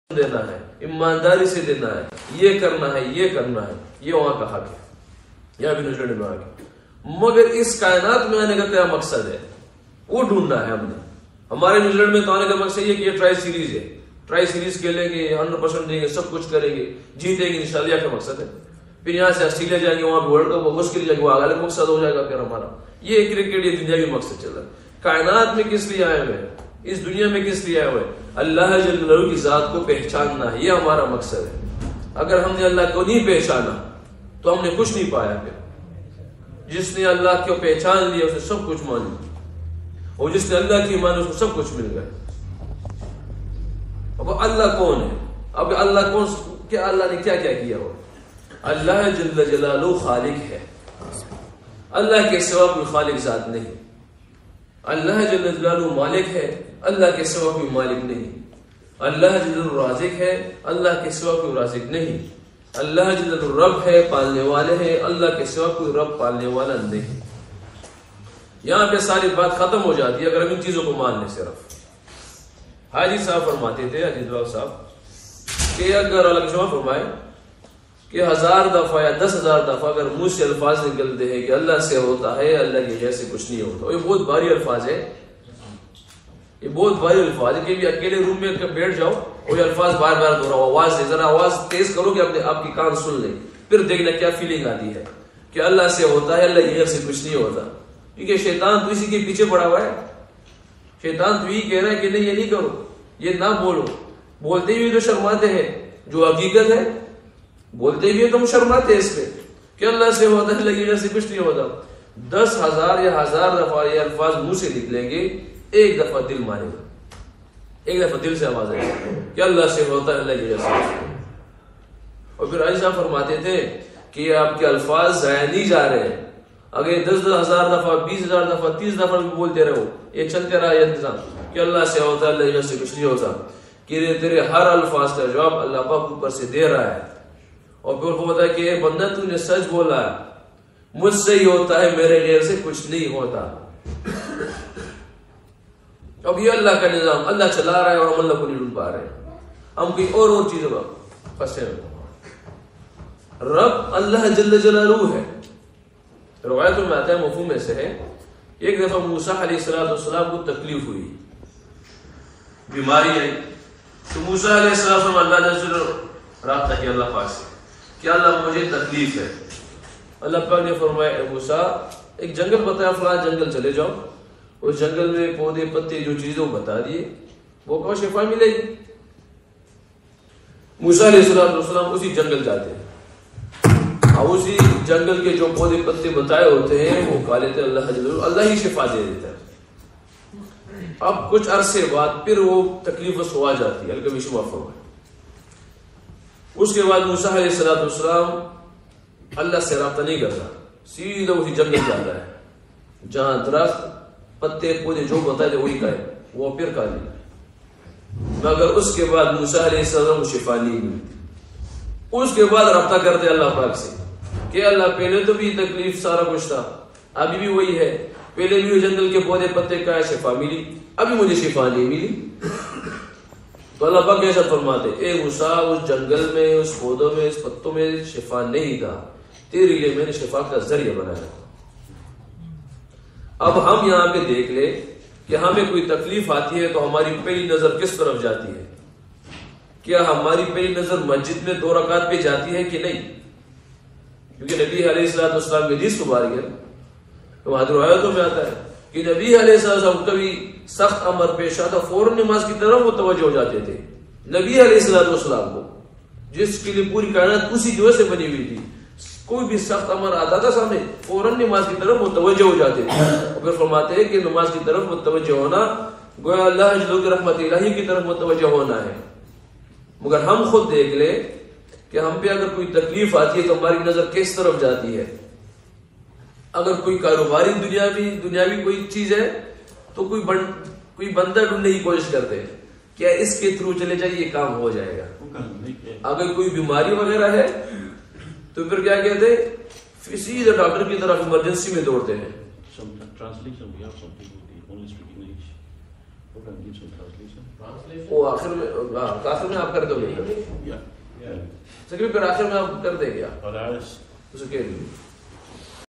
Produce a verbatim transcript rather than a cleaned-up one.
دینا ہے، ایمانداری سے دینا ہے، یہ کرنا ہے، یہ کرنا ہے، یہ وہاں کا حق ہے، یہاں بھی نوزیلینڈ میں آ کے۔ مگر اس کائنات میں آنے کا کیا مقصد ہے وہ ڈھونڈنا ہے ہم نے۔ ہمارے نیوزی لینڈ میں تو آنے کا مقصد یہ کہ یہ ٹرائی سیریز ہے، ٹرائی سیریز کھیلیں گے، ہنڈریڈ پرسینٹ دیں گے، سب کچھ کریں گے، جیتیں گے انشاءاللہ، یہ کا مقصد ہے۔ پھر یہاں سے آسٹریلیا جائیں گے، وہاں پہ ورلڈ کپ ہوگا، اس کے لیے وہ الگ مقصد ہو جائے گا پھر ہمارا۔ یہ کرکٹ یہ دنیا بھی مقصد چل رہا ہے۔ کائنات میں کس لیے آئے ہوئے ہیں، اس دنیا میں کس لیے آئے ہوئے ہیں؟ اللہ جل جلالہ کی ذات کو پہچاننا ہے، یہ ہمارا مقصد ہے۔ اگر ہم نے اللہ کو نہیں پہچانا تو ہم نے کچھ نہیں پایا۔ پھر جس نے اللہ کو پہچان لیا اسے سب کچھ مان لیا، اور جس نے اللہ کی مانی اس کو سب کچھ مل گیا۔ اب اللہ کون ہے؟ اب اللہ کون، کیا اللہ نے کیا کیا کیا ہوا؟ اللہ جل جلالہ خالق ہے، اللہ کے سوا کوئی خالق ذات نہیں۔ اللہ جل جلالہ مالک ہے، اللہ کے سوا کوئی مالک نہیں۔ اللہ جل جلالہ رازق ہے، اللہ کے سوا کوئی رازق نہیں۔ اللہ جل جلالہ رب ہے، پالنے والے ہیں، اللہ کے سوا کوئی رب پالنے والا نہیں۔ یہاں پہ ساری بات ختم ہو جاتی ہے اگر ہم ان چیزوں کو مان لیں۔ صرف حاجی صاحب فرماتے تھے، حاجی دلال صاحب، کہ اگر اللہ شما فرمائے کہ ہزار دفعہ یا دس ہزار دفعہ اگر منہ سے الفاظ نکلتے ہیں کہ اللہ سے ہوتا ہے، اللہ کے جیسے کچھ نہیں ہوتا، یہ بہت بھاری الفاظ ہے، یہ بہت بھاری الفاظ ہے کہ بھی اکیلے روم میں بیٹھ جاؤ اور یہ الفاظ بار بار دو رہا ہو، آواز ذرا آواز تیز کرو کہ اپنے آپ کی کان سن لیں، پھر دیکھنا کیا فیلنگ آتی ہے کہ اللہ سے ہوتا ہے، اللہ کے جیسے کچھ نہیں ہوتا۔ کیونکہ شیطان تو اسی کے پیچھے پڑا ہوا ہے، شیطان تو یہ کہہ رہا ہے کہ نہیں یہ نہیں کرو، یہ نہ بولو، بولتے ہوئے تو شرماتے ہیں، جو حقیقت ہے بولتے ہوئے تم شرماتے ہیں اس پہ کہ اللہ سے ہوتا ہے، اللہ کی وجہ سے کچھ نہیں ہوتا۔ دس ہزار یا ہزار دفعہ یہ الفاظ منہ سے نکلیں گے، ایک دفعہ دل مانے گا، ایک دفعہ دل سے آواز آئے گی کہ اللہ سے ہوتا ہے، اللہ کی وجہ سے کچھ نہیں۔ اور پھر عائشہ فرماتے تھے کہ یہ آپ کے الفاظ ضائع نہیں جا رہے ہیں، اگر دس دس ہزار دفعہ، بیس ہزار دفعہ، تیس دفعہ بھی بولتے رہو، یہ چلتے رہا یہ انتظام کہ اللہ سے ہوتا ہے، اللہ کی وجہ سے کچھ نہیں ہوتا، کہ تیرے ہر الفاظ کا جواب اللہ پاک اوپر سے دے رہا ہے۔ اور پھر وہ ہوتا ہے کہ اے بندہ تو نے سچ بولا، مجھ سے ہی ہوتا ہے، میرے غیر سے کچھ نہیں ہوتا۔ اب یہ اللہ کا نظام، اللہ چلا رہا ہے اور ہم اللہ کو نہیں ڈھونڈ پا رہے ہیں، ہم کوئی اور اور چیزوں کا پھنسے ہیں۔ رب اللہ جل جلالہ ہے۔ روایتوں میں آتا ہے، مفہوم میں سے ہے، ایک دفعہ موسیٰ علیہ السلام والسلام کو تکلیف ہوئی، بیماری آئی، تو موسیٰ علیہ السلام اللہ جل جلالہ رابطہ کیا اللہ پاک سے کہ اللہ مجھے تکلیف ہے۔ اللہ پاک نے فرمایا اے موسیٰ ایک جنگل بتایا، فلاں جنگل چلے جاؤ، اس جنگل میں پودے پتے جو چیزیں بتا دیے وہ کہو شفا ملے گی۔ موسیٰ علیہ السلام اسی جنگل جاتے ہیں، اور اسی جنگل کے جو پودے پتے بتائے ہوتے ہیں وہ کھا لیتے ہیں، اللہ جل اللہ ہی شفا دے دیتا ہے۔ اب کچھ عرصے بعد پھر وہ تکلیف و سوا جاتی ہے، الکبھی شفا فرمائے۔ اس کے بعد موسیٰ علیہ السلام والسلام اللہ سے رابطہ نہیں کرتا، سیدھا اسی جنگل جاتا ہے جہاں درخت پتے پودے جو بتائے تھے وہی کھائے، وہ پھر کھا لیا، مگر اس کے بعد موسیٰ علیہ السلام کو شفا نہیں ملتی۔ اس کے بعد رابطہ کرتے اللہ پاک سے کہ اللہ پہلے تو بھی تکلیف سارا کچھ تھا، ابھی بھی وہی ہے، پہلے بھی جنگل کے پودے پتے کا شفا ملی، ابھی مجھے شفا نہیں ملی۔ تو اللہ پاک ایسا فرماتے اے موسیٰ اس جنگل میں، اس پودوں میں، اس پتوں میں شفا نہیں تھا، تیرے لیے میں نے شفا کا ذریعہ بنایا۔ اب ہم یہاں پہ دیکھ لیں کہ ہمیں کوئی تکلیف آتی ہے تو ہماری پہلی نظر کس طرف جاتی ہے؟ کیا ہماری پہلی نظر مسجد میں دو رکعت پہ جاتی ہے کہ نہیں؟ کیونکہ نبی علیہ الصلوۃ والسلام کی حدیث مبارک ہے، تو روایتوں میں آتا ہے کہ نبی علیہ السلام کبھی سخت امر پیش آتا فوراً نماز کی طرف متوجہ ہو جاتے تھے۔ نبی علیہ الصلوۃ والسلام کو، جس کے لیے پوری کائنات اسی جو سے بنی ہوئی تھی، کوئی بھی سخت امر آتا تھا سامنے فوراً نماز کی طرف متوجہ ہو جاتے تھے۔ اور پھر فرماتے ہیں کہ نماز کی طرف متوجہ ہونا گویا اللہ جل کی رحمت الہی کی طرف متوجہ ہونا ہے۔ مگر ہم خود دیکھ لیں کہ ہم پہ اگر کوئی تکلیف آتی ہے تو ہماری نظر کس طرف جاتی ہے؟ اگر کوئی کاروباری دنیاوی دنیاوی کوئی چیز ہے تو کوئی بند کوئی بندہ ڈھونڈنے کی کوشش کرتے ہیں، کیا اس کے تھرو چلے جائے یہ کام ہو جائے گا۔ اگر کوئی بیماری وغیرہ ہے تو پھر کیا کہتے ہیں، سیدھے ڈاکٹر کی طرف ایمرجنسی میں دوڑتے ہیں۔ وہ آخر میں آخر میں آپ کر دو گے، پھر آخر میں آپ کر دیں گے آپ.